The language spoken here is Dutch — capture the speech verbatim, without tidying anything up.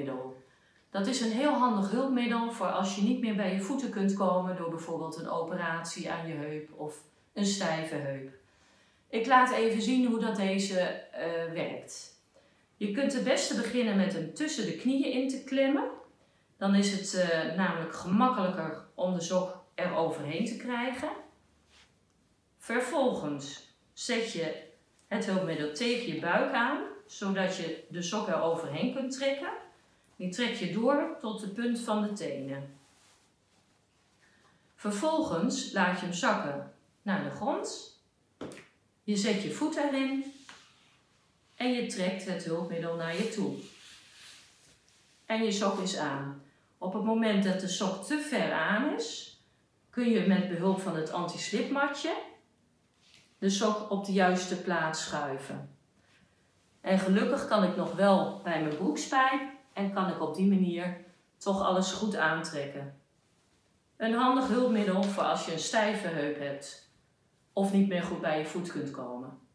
hulpmiddel. Dat is een heel handig hulpmiddel voor als je niet meer bij je voeten kunt komen door bijvoorbeeld een operatie aan je heup of een stijve heup. Ik laat even zien hoe dat deze uh, werkt. Je kunt het beste beginnen met hem tussen de knieën in te klemmen. Dan is het uh, namelijk gemakkelijker om de sok er overheen te krijgen. Vervolgens zet je het hulpmiddel tegen je buik aan, zodat je de sok er overheen kunt trekken. Die trek je door tot de punt van de tenen. Vervolgens laat je hem zakken naar de grond. Je zet je voet erin en je trekt het hulpmiddel naar je toe. En je sok is aan. Op het moment dat de sok te ver aan is, kun je met behulp van het anti-slipmatje de sok op de juiste plaats schuiven. En gelukkig kan ik nog wel bij mijn broekspijp en kan ik op die manier toch alles goed aantrekken. Een handig hulpmiddel voor als je een stijve heup hebt of niet meer goed bij je voet kunt komen.